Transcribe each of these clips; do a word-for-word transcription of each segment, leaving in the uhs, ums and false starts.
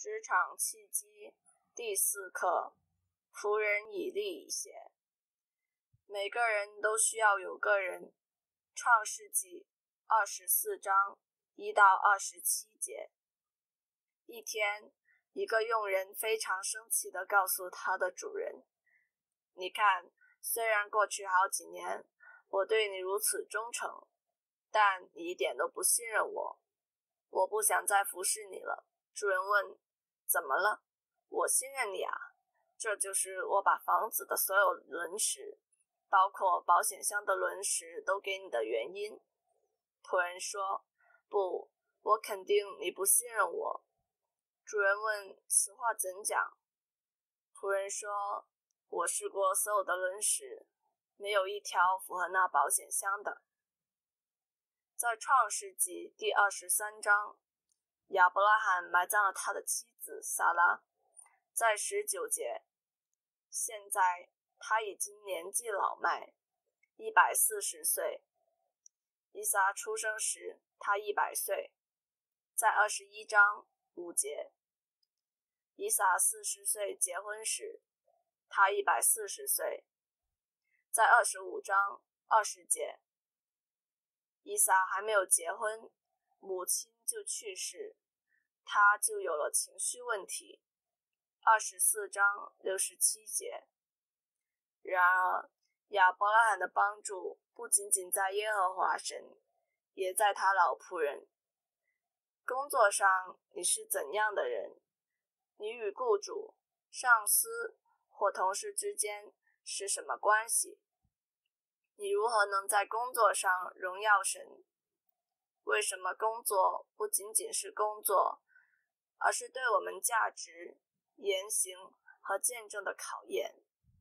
职场契机第四课，仆人以利以谢。每个人都需要有个人。创世纪二十四章一到二十七节。一天，一个佣人非常生气地告诉他的主人，你看，虽然过去好几年，我对你如此忠诚，但你一点都不信任我，我不想再服侍你了。主人问，怎么了？我信任你啊，这就是我把房子的所有轮石，包括保险箱的轮石都给你的原因。仆人说，不，我肯定你不信任我。主人问，此话怎讲？仆人说，我试过所有的轮石，没有一条符合那保险箱的。在创世纪第二十三章，亚伯拉罕埋葬了他的妻子撒拉。在十九节，现在他已经年纪老迈，一百四十岁。以撒出生时，他一百岁。在二十一章五节，以撒四十岁结婚时，他一百四十岁。在二十五章二十节，以撒还没有结婚，母亲就去世，他就有了情绪问题。二十四章六十七节。然而，亚伯拉罕的帮助不仅仅在耶和华神，也在他老仆人。工作上你是怎样的人？你与雇主、上司或同事之间是什么关系？你如何能在工作上荣耀神？为什么工作不仅仅是工作，而是对我们价值、言行和见证的考验？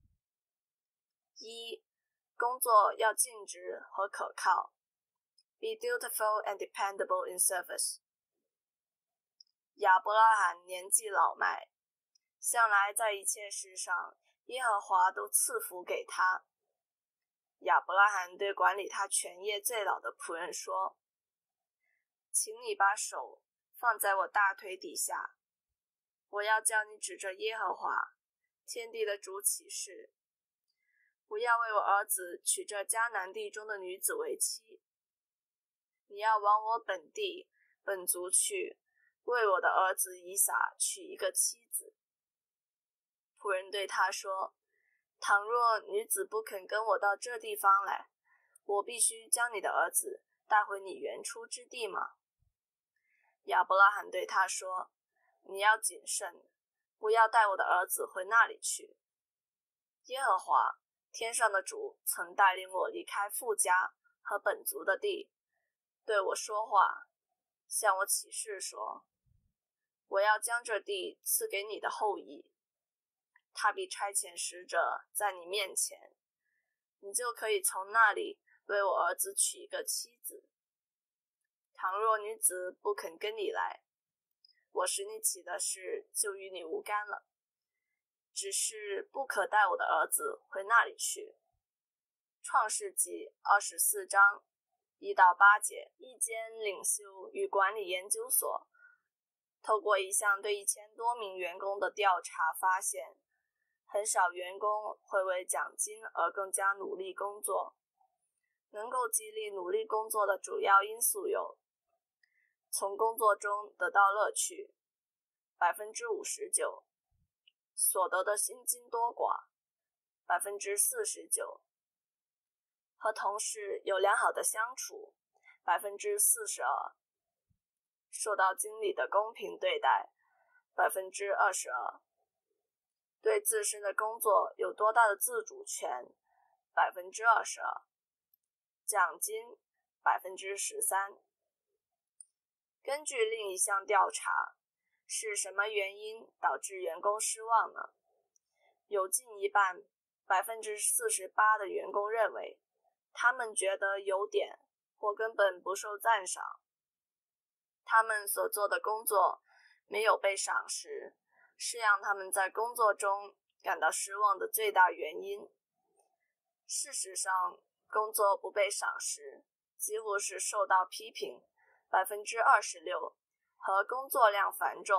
一、工作要尽职和可靠。Be dutiful and dependable in service. 亚伯拉罕年纪老迈，向来在一切事上，耶和华都赐福给他。亚伯拉罕对管理他全业最老的仆人说，请你把手放在我大腿底下，我要叫你指着耶和华天地的主起誓，不要为我儿子娶这迦南地中的女子为妻，你要往我本地本族去，为我的儿子以撒娶一个妻子。仆人对他说，倘若女子不肯跟我到这地方来，我必须将你的儿子带回你原出之地吗？亚伯拉罕对他说，你要谨慎，不要带我的儿子回那里去。耶和华天上的主曾带领我离开父家和本族的地，对我说话，向我起誓说，我要将这地赐给你的后裔，他必差遣使者在你面前，你就可以从那里为我儿子娶一个妻子。倘若女子不肯跟你来，我使你起的事就与你无干了，只是不可带我的儿子回那里去。创世纪二十四章一到八节。一间领袖与管理研究所透过一项对一千多名员工的调查发现，很少员工会为奖金而更加努力工作。能够激励努力工作的主要因素有：从工作中得到乐趣 百分之五十九， 所得的薪金多寡 百分之四十九， 和同事有良好的相处 百分之四十二， 受到经理的公平对待 百分之二十二， 对自身的工作有多大的自主权 百分之二十二， 奖金 百分之十三。 根据另一项调查，是什么原因导致员工失望呢？有近一半 百分之四十八 的员工认为，他们觉得有点或根本不受赞赏。他们所做的工作没有被赏识，是让他们在工作中感到失望的最大原因。事实上，工作不被赏识几乎是受到批评 百分之二十六， 和工作量繁重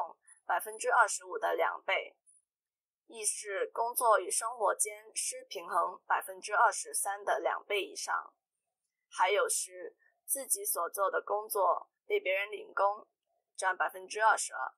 百分之二十五的两倍，亦是工作与生活间失平衡百分之二十三的两倍以上。还有是自己所做的工作被别人领功，占百分之二十二。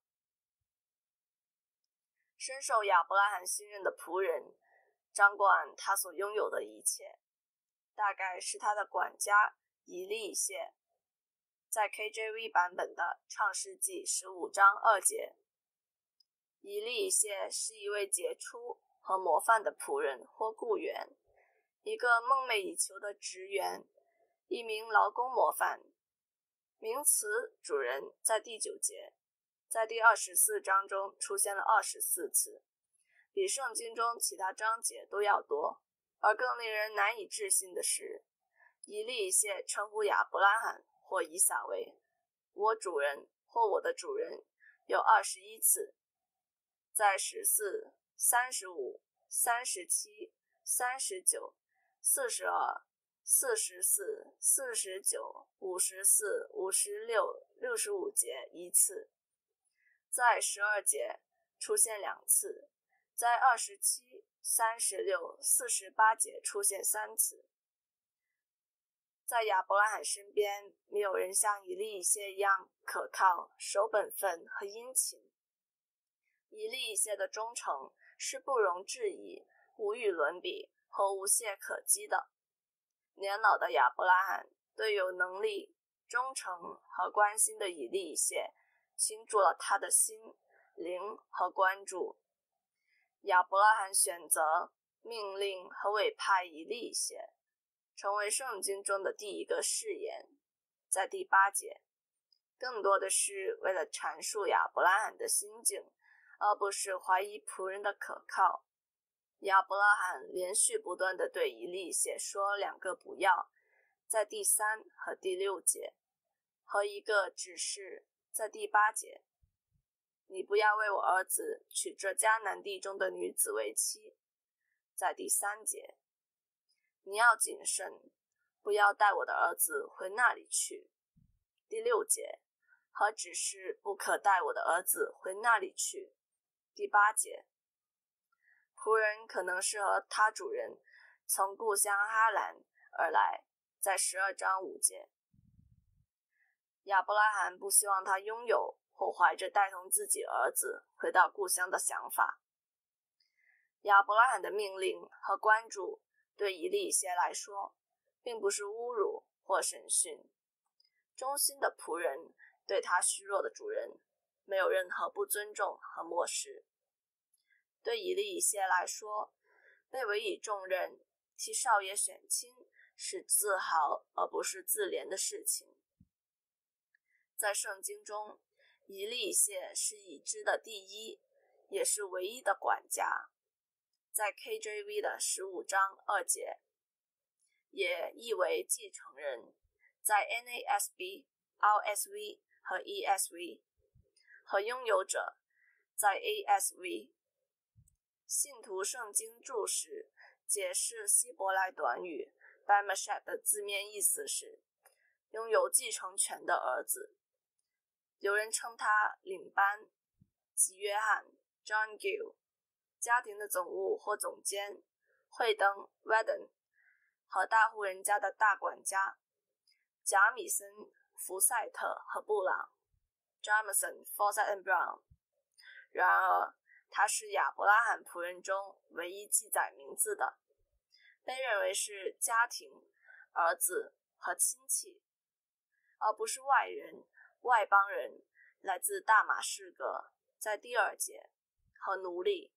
深受亚伯拉罕信任的仆人掌管他所拥有的一切，大概是他的管家以利以谢。在 K J V 版本的创世纪十五章二节，以利以谢是一位杰出和模范的仆人或雇员，一个梦寐以求的职员，一名劳工模范。名词主人在第九节，在第二十四章中出现了二十四次，比圣经中其他章节都要多。而更令人难以置信的是，以利以谢称呼亚伯拉罕或以撒为我主人或我的主人有二十一次，在十四、三十五、三十七、三十九、四十二、四十四、四十九、五十四、五十六、六十五节一次，在十二节出现两次，在二十七、三十六、四十八节出现三次。在亚伯拉罕身边，没有人像以利以谢一样可靠、守本分和殷勤。以利以谢的忠诚是不容置疑、无与伦比和无懈可击的。年老的亚伯拉罕对有能力、忠诚和关心的以利以谢倾注了他的心、灵和关注。亚伯拉罕选择、命令和委派以利以谢，成为圣经中的第一个誓言，在第八节，更多的是为了阐述亚伯拉罕的心境，而不是怀疑仆人的可靠。亚伯拉罕连续不断地对以利以谢说两个不要，在第三和第六节，和一个指示，在第八节。你不要为我儿子娶这迦南地中的女子为妻，在第三节。你要谨慎，不要带我的儿子回那里去，第六节。和指示不可带我的儿子回那里去，第八节。仆人可能是和他主人从故乡哈兰而来，在十二章五节。亚伯拉罕不希望他拥有或怀着带同自己儿子回到故乡的想法。亚伯拉罕的命令和关注对以利以谢来说，并不是侮辱或审讯。忠心的仆人对他虚弱的主人没有任何不尊重和漠视。对以利以谢来说，被委以重任，替少爷选亲是自豪而不是自怜的事情。在圣经中，以利以谢是已知的第一，也是唯一的管家。在 K J V 的十五章二节，也译为继承人。在 N A S B、R S V 和 E S V 和拥有者，在 A S V。信徒圣经注释解释希伯来短语 Bamashep 的字面意思是拥有继承权的儿子。有人称他领班及约翰 John Gill， 家庭的总务或总监惠登 Redden 和大户人家的大管家贾米森、福赛特和布朗 Jamison, Fawcett and Brown。 然而他是亚伯拉罕仆人中唯一记载名字的，被认为是家庭、儿子和亲戚，而不是外人、外邦人，来自大马士革，在第二节，和奴隶。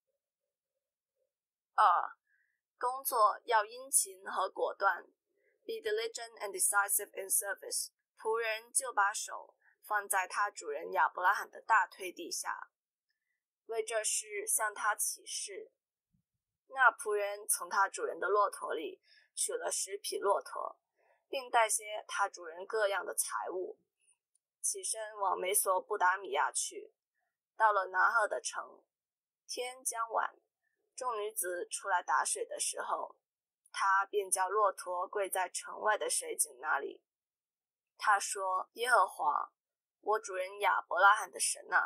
二、工作要殷勤和果断 ，be diligent and decisive in service。仆人就把手放在他主人亚伯拉罕的大腿底下，为这事向他起誓。那仆人从他主人的骆驼里取了十匹骆驼，并带些他主人各样的财物，起身往美索不达米亚去。到了拿鹤的城，天将晚，众女子出来打水的时候，他便叫骆驼跪在城外的水井那里。他说：耶和华，我主人亚伯拉罕的神啊，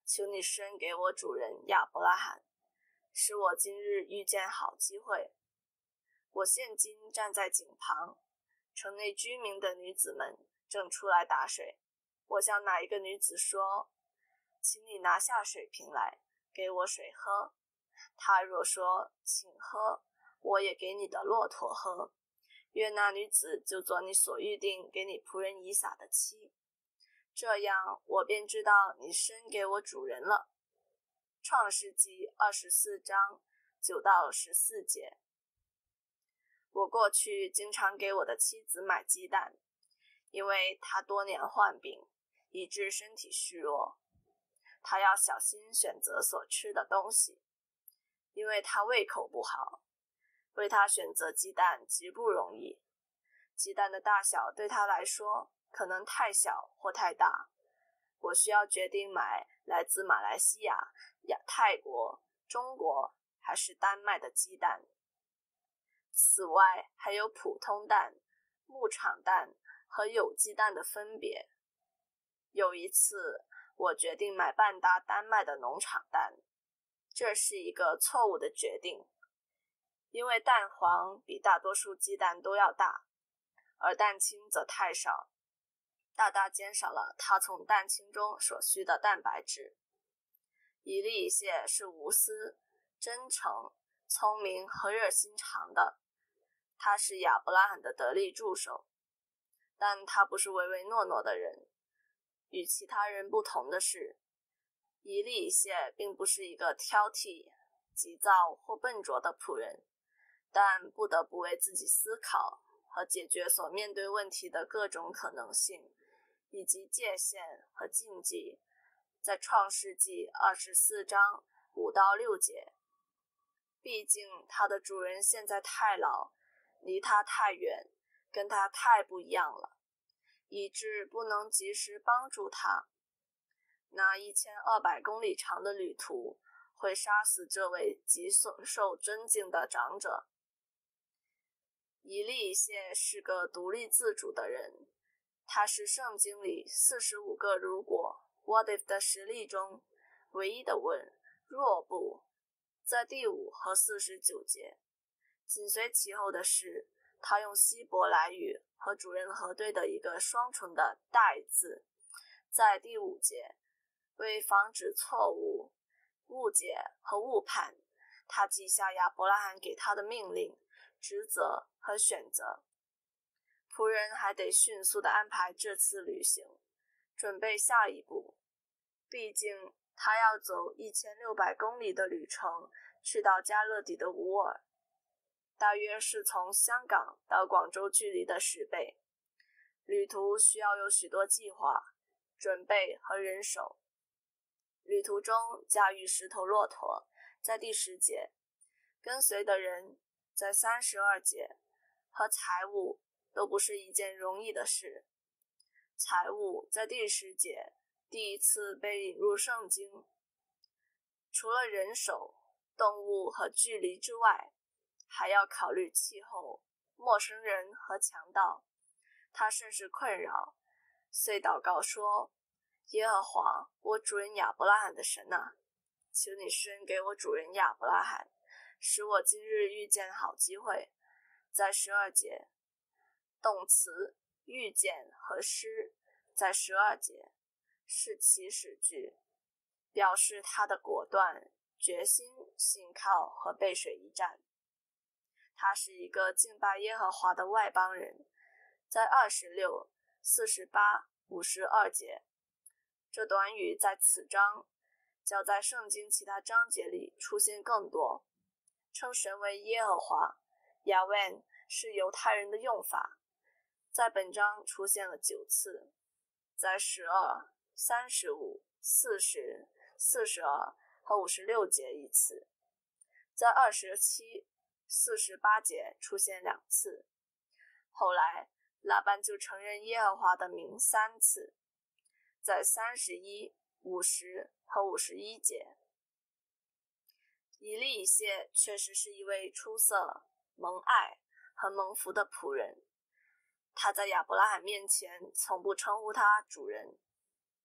求你生给我主人亚伯拉罕，使我今日遇见好机会。我现今站在井旁，城内居民的女子们正出来打水。我向哪一个女子说，请你拿下水瓶来，给我水喝。她若说，请喝，我也给你的骆驼喝。愿那女子就做你所预定给你仆人以撒的妻。这样，我便知道你生给我主人了。创世纪二十四章九到十四节。我过去经常给我的妻子买鸡蛋，因为她多年患病，以致身体虚弱。她要小心选择所吃的东西，因为她胃口不好。为她选择鸡蛋极不容易，鸡蛋的大小对她来说可能太小或太大。我需要决定买来自马来西亚、泰国、中国还是丹麦的鸡蛋。此外，还有普通蛋、牧场蛋和有机蛋的分别。有一次，我决定买半打丹麦的农场蛋，这是一个错误的决定，因为蛋黄比大多数鸡蛋都要大，而蛋清则太少，大大减少了它从蛋清中所需的蛋白质。以利以谢是无私、真诚、聪明和热心肠的，他是亚伯拉罕的得力助手，但他不是唯唯诺诺的人。与其他人不同的是，以利以谢并不是一个挑剔、急躁或笨拙的仆人，但不得不为自己思考和解决所面对问题的各种可能性，以及界限和禁忌，在创世纪二十四章五到六节。毕竟他的主人现在太老，离他太远，跟他太不一样了，以致不能及时帮助他。那一千二百公里长的旅途会杀死这位极受尊敬的长者。以利以谢是个独立自主的人，他是圣经里四十五个如果 what if 的实例中唯一的问若不，在第五和四十九节。紧随其后的是，他用希伯来语和主人核对的一个双重的代字，在第五节，为防止错误、误解和误判，他记下亚伯拉罕给他的命令、职责和选择。仆人还得迅速地安排这次旅行，准备下一步。毕竟他要走一千六百公里的旅程，去到加勒底的乌尔，大约是从香港到广州距离的十倍。旅途需要有许多计划、准备和人手。旅途中驾驭十头骆驼，在第十节；跟随的人，在三十二节；和财物都不是一件容易的事。财物在第十节第一次被引入圣经。除了人手、动物和距离之外，还要考虑气候、陌生人和强盗。他甚是困扰，遂祷告说，耶和华，我主人亚伯拉罕的神啊，求你生给我主人亚伯拉罕，使我今日遇见好机会。在十二节，动词遇见和施在十二节是祈使句，表示他的果断、决心、信靠和背水一战。他是一个敬拜耶和华的外邦人，在二十六、四十八、五十二节。这短语在此章较在圣经其他章节里出现更多，称神为耶和华 Yahweh 是犹太人的用法，在本章出现了九次，在十二、三十五、四十、四十二和五十六节一次，在二十七、四十八节出现两次。后来拉班就承认耶和华的名三次，在三十一、五十和五十一节。以利以谢确实是一位出色、蒙爱和蒙福的仆人，他在亚伯拉罕面前从不称呼他主人，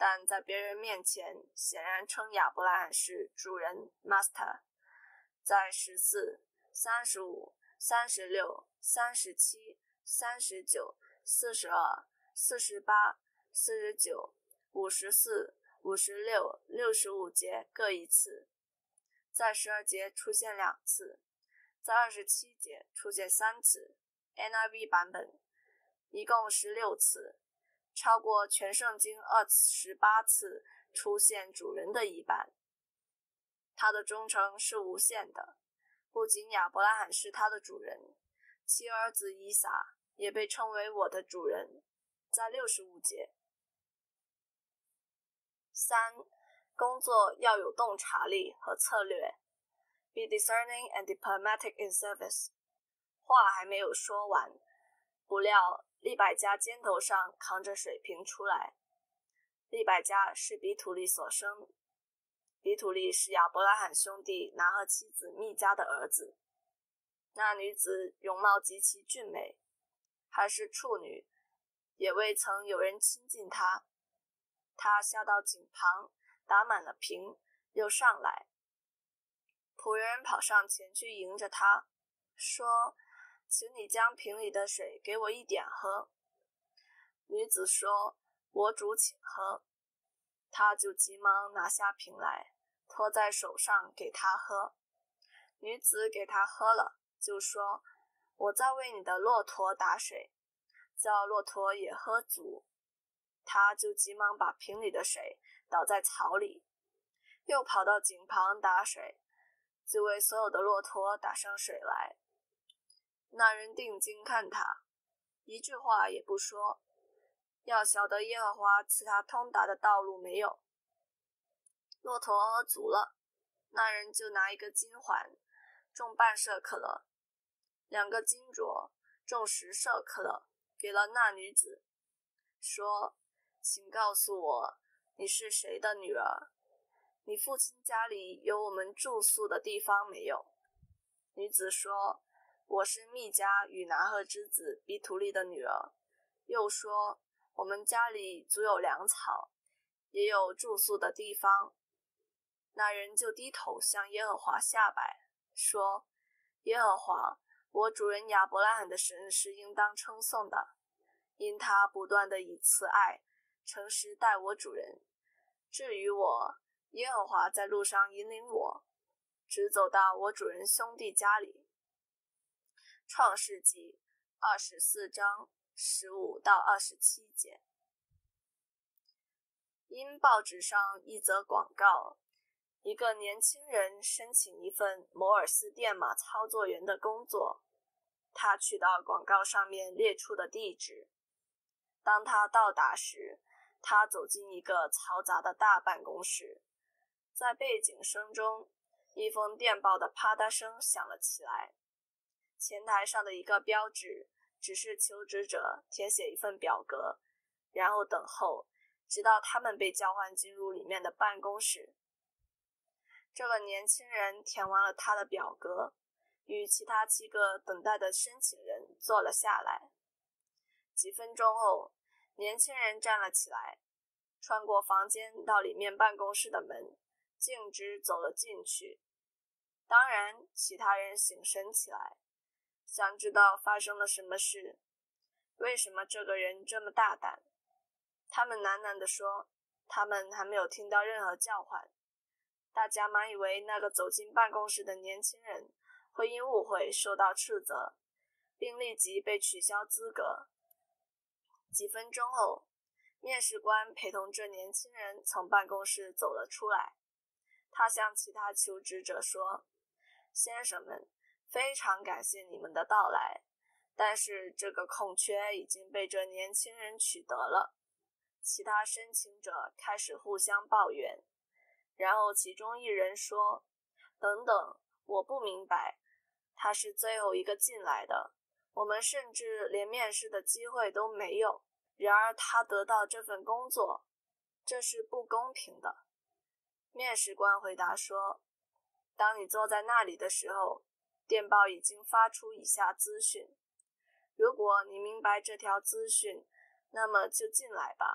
但在别人面前显然称亚伯拉罕是主人 Master。 在十四、三十五、三十六、三十七、三十九、四十二、四十八、四十九、五十四、五十六、六十五节各一次，在十二节出现两次，在二十七节出现三次 N I V 版本，一共十六次，超过全圣经二十八次出现主人的一半。他的忠诚是无限的，不仅亚伯拉罕是他的主人，其儿子以撒也被称为我的主人，在六十五节。三、工作要有洞察力和策略。Be discerning and diplomatic in service。 话还没有说完，不料利百加肩头上扛着水瓶出来。利百加是比土利所生，比土利是亚伯拉罕兄弟拿鹤妻子密迦的儿子。那女子容貌极其俊美，还是处女，也未曾有人亲近她。她下到井旁，打满了瓶，又上来。仆人跑上前去迎着她，说：“请你将瓶里的水给我一点喝。”女子说：“我主请喝。”他就急忙拿下瓶来，托在手上给他喝。女子给他喝了，就说：“我在为你的骆驼打水，叫骆驼也喝足。”他就急忙把瓶里的水倒在槽里，又跑到井旁打水，就为所有的骆驼打上水来。那人定睛看他，一句话也不说，要晓得耶和华赐他通达的道路没有。骆驼喝足了，那人就拿一个金环，重半舍克勒，两个金镯，重十舍克勒，给了那女子，说：“请告诉我，你是谁的女儿？你父亲家里有我们住宿的地方没有？”女子说：“我是密迦与拿鹤之子比图利的女儿。”又说：“我们家里足有粮草，也有住宿的地方。”那人就低头向耶和华下拜，说：“耶和华，我主人亚伯拉罕的神是应当称颂的，因他不断地以慈爱、诚实待我主人。至于我，耶和华在路上引领我，直走到我主人兄弟家里。”创世纪二十四章十五到二十七节。因报纸上一则广告，一个年轻人申请一份摩尔斯电码操作员的工作。他去到广告上面列出的地址。当他到达时，他走进一个嘈杂的大办公室，在背景声中，一封电报的啪嗒声响了起来。前台上的一个标志只是求职者填写一份表格，然后等候，直到他们被交换进入里面的办公室。这个年轻人填完了他的表格，与其他七个等待的申请人坐了下来。几分钟后，年轻人站了起来，穿过房间到里面办公室的门，径直走了进去。当然，其他人醒神起来，想知道发生了什么事，为什么这个人这么大胆。他们喃喃地说，他们还没有听到任何叫唤。大家满以为那个走进办公室的年轻人会因误会受到斥责，并立即被取消资格。几分钟后，面试官陪同这年轻人从办公室走了出来。他向其他求职者说：“先生们，非常感谢你们的到来，但是这个空缺已经被这年轻人取得了。”其他申请者开始互相抱怨，然后其中一人说：“等等，我不明白，他是最后一个进来的，我们甚至连面试的机会都没有，然而他得到这份工作，这是不公平的。”面试官回答说：“当你坐在那里的时候，电报已经发出以下资讯，如果你明白这条资讯，那么就进来吧。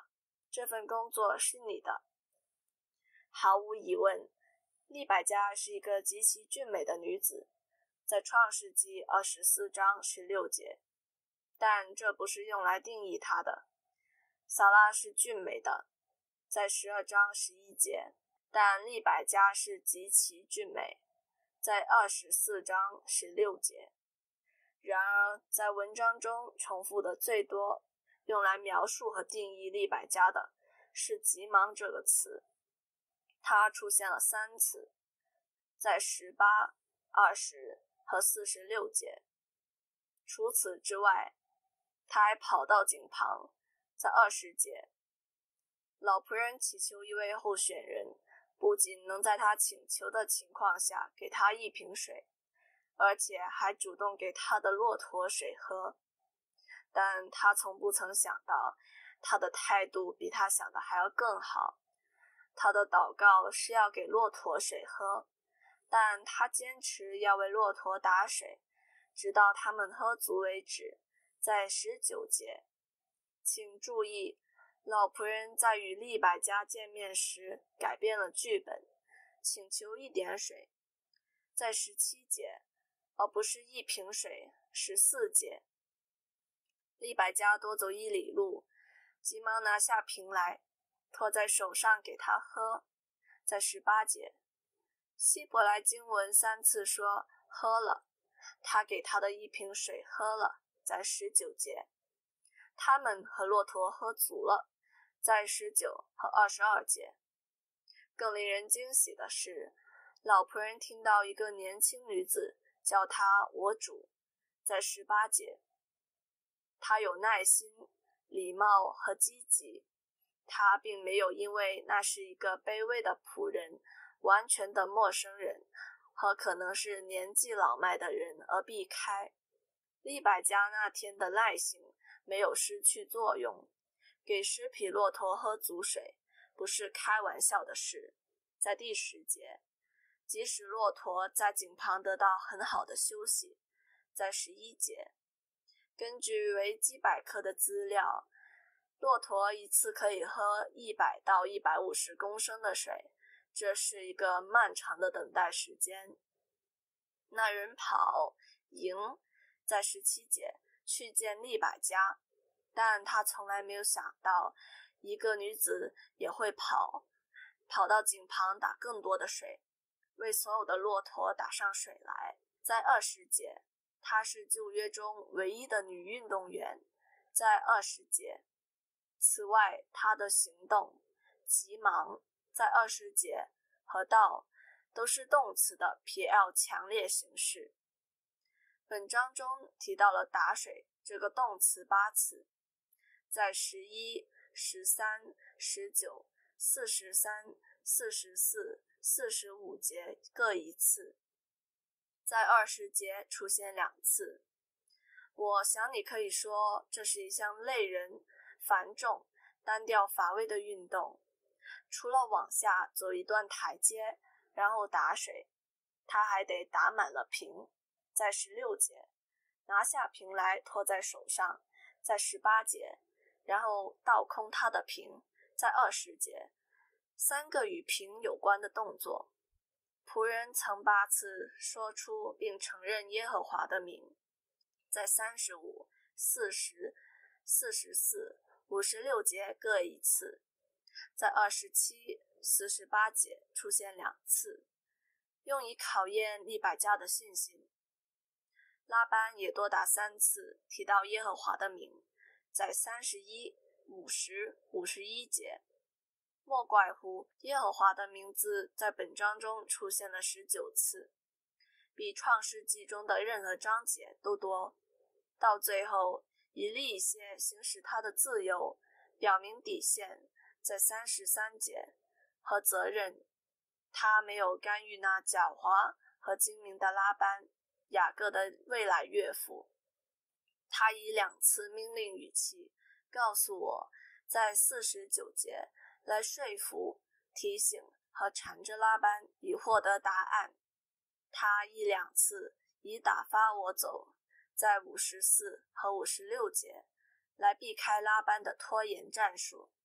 这份工作是你的。毫无疑问，利百加是一个极其俊美的女子，在创世纪二十四章十六节，但这不是用来定义她的。撒拉是俊美的，在十二章十一节，但利百加是极其俊美，在二十四章十六节。然而，在文章中重复的最多，用来描述和定义利百加的是急忙这个词，它出现了三次，在十八、二十和四十六节。除此之外，他还跑到井旁，在二十节。老仆人祈求一位候选人，不仅能在他请求的情况下给他一瓶水，而且还主动给他的骆驼水喝。但他从不曾想到，他的态度比他想的还要更好。他的祷告是要给骆驼水喝，但他坚持要为骆驼打水，直到他们喝足为止，在十九节。请注意，老仆人在与利百加见面时改变了剧本，请求一点水，在十七节，而不是一瓶水，十四节。利百加多走一里路，急忙拿下瓶来，托在手上给他喝，在十八节。希伯来经文三次说喝了，他给他的一瓶水喝了，在十九节。他们和骆驼喝足了，在十九和二十二节。更令人惊喜的是，老仆人听到一个年轻女子叫他我主，在十八节。他有耐心、礼貌和积极，他并没有因为那是一个卑微的仆人、完全的陌生人和可能是年纪老迈的人而避开。利百加那天的耐性没有失去作用，给十匹骆驼喝足水不是开玩笑的事。在第十节，即使骆驼在井旁得到很好的休息，在十一节。根据维基百科的资料，骆驼一次可以喝一百到一百五十公升的水，这是一个漫长的等待时间。那人跑赢，在十七节去见利百加，但他从来没有想到一个女子也会跑，跑到井旁打更多的水，为所有的骆驼打上水来。在二十节，她是旧约中唯一的女运动员，在二十节。此外，她的行动、急忙，在二十节和到都是动词的 P L 强烈形式。本章中提到了打水这个动词八次，在十一、十三、十九、四十三、四十四、四十五节各一次，在二十节出现两次。我想你可以说这是一项累人、繁重、单调乏味的运动。除了往下走一段台阶，然后打水，他还得打满了瓶，在十六节，拿下瓶来托在手上，在十八节，然后倒空他的瓶，在二十节。三个与瓶有关的动作。仆人曾八次说出并承认耶和华的名，在三十五、四十、四十四、五十六节各一次，在二十七、四十八节出现两次，用以考验利百加的信心。拉班也多达三次提到耶和华的名，在三十一、五十、五十一节。莫怪乎耶和华的名字在本章中出现了十九次，比创世纪中的任何章节都多。到最后，以利些行使他的自由，表明底线，在三十三节和责任。他没有干预那狡猾和精明的拉班，雅各的未来岳父。他以两次命令语气告诉我，在四十九节来说服、提醒和缠着拉班以获得答案。他一两次以打发我走，在五十四和五十六节来避开拉班的拖延战术。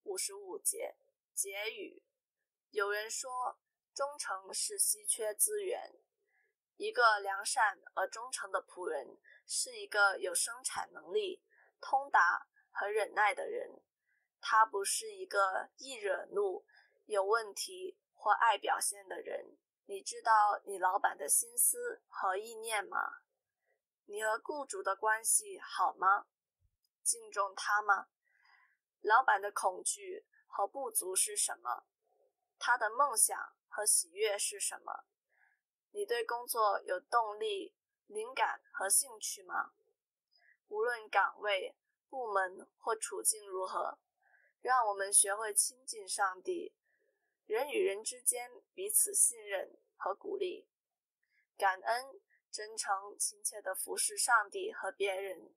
五十五节，结语。有人说，忠诚是稀缺资源。一个良善而忠诚的仆人是一个有生产能力、通达和忍耐的人。他不是一个易惹怒、有问题或爱表现的人。你知道你老板的心思和意念吗？你和雇主的关系好吗？敬重他吗？老板的恐惧和不足是什么？他的梦想和喜悦是什么？你对工作有动力、灵感和兴趣吗？无论岗位、部门或处境如何，让我们学会亲近上帝，人与人之间彼此信任和鼓励，感恩、真诚、亲切地服侍上帝和别人。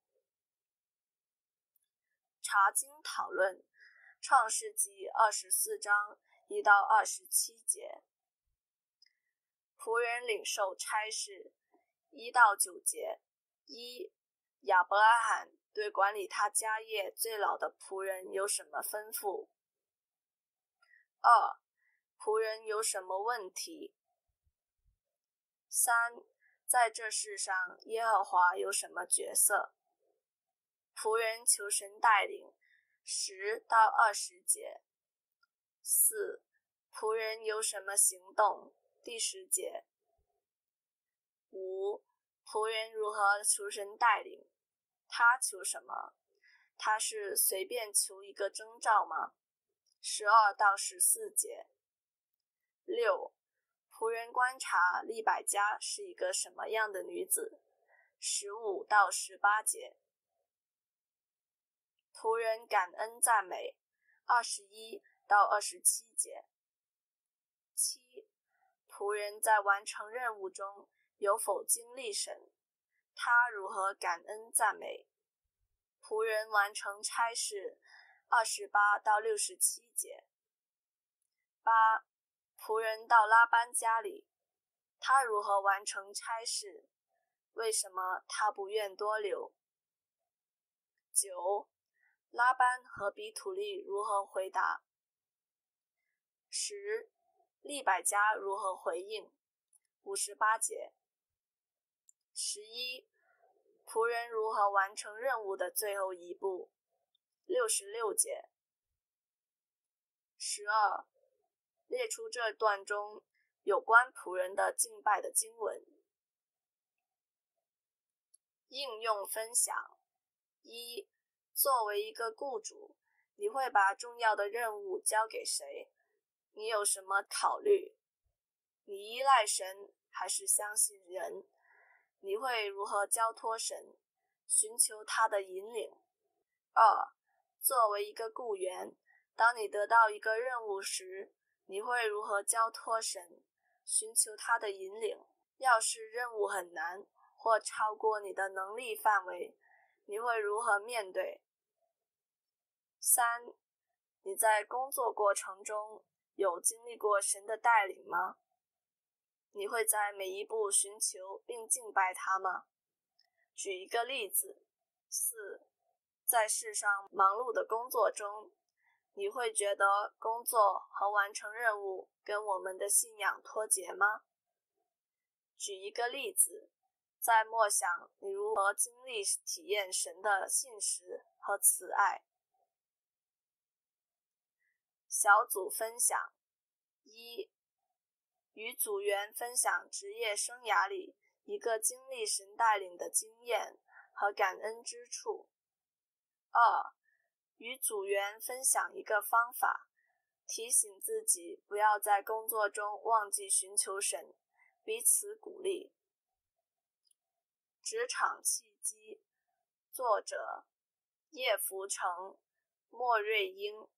查经讨论，创世纪二十四章一到二十七节。仆人领受差事，一到九节。一、亚伯拉罕对管理他家业最老的仆人有什么吩咐？二、仆人有什么问题？三、在这世上耶和华有什么角色？仆人求神带领，十到二十节。四、仆人有什么行动？第十节。五、仆人如何求神带领？他求什么？他是随便求一个征兆吗？十二到十四节。六、仆人观察利百加是一个什么样的女子？十五到十八节。仆人感恩赞美，二十一到二十七节。七、仆人在完成任务中有否经历神？他如何感恩赞美？仆人完成差事，二十八到六十七节。八、仆人到拉班家里，他如何完成差事？为什么他不愿多留？九、拉班和比土利如何回答？十、利百加如何回应？五十八节。十一、仆人如何完成任务的最后一步？六十六节。十二、列出这段中有关仆人的敬拜的经文。应用分享。一、作为一个雇主，你会把重要的任务交给谁？你有什么考虑？你依赖神还是相信人？你会如何交托神，寻求他的引领？二、作为一个雇员，当你得到一个任务时，你会如何交托神，寻求他的引领？要是任务很难或超过你的能力范围，你会如何面对？三、你在工作过程中有经历过神的带领吗？你会在每一步寻求并敬拜他吗？举一个例子。四、在世上忙碌的工作中，你会觉得工作和完成任务跟我们的信仰脱节吗？举一个例子，在默想你如何经历体验神的信实和慈爱。小组分享。一、与组员分享职业生涯里一个经历神带领的经验和感恩之处。二、与组员分享一个方法，提醒自己不要在工作中忘记寻求神，彼此鼓励。职场契机，作者叶福成、莫瑞英。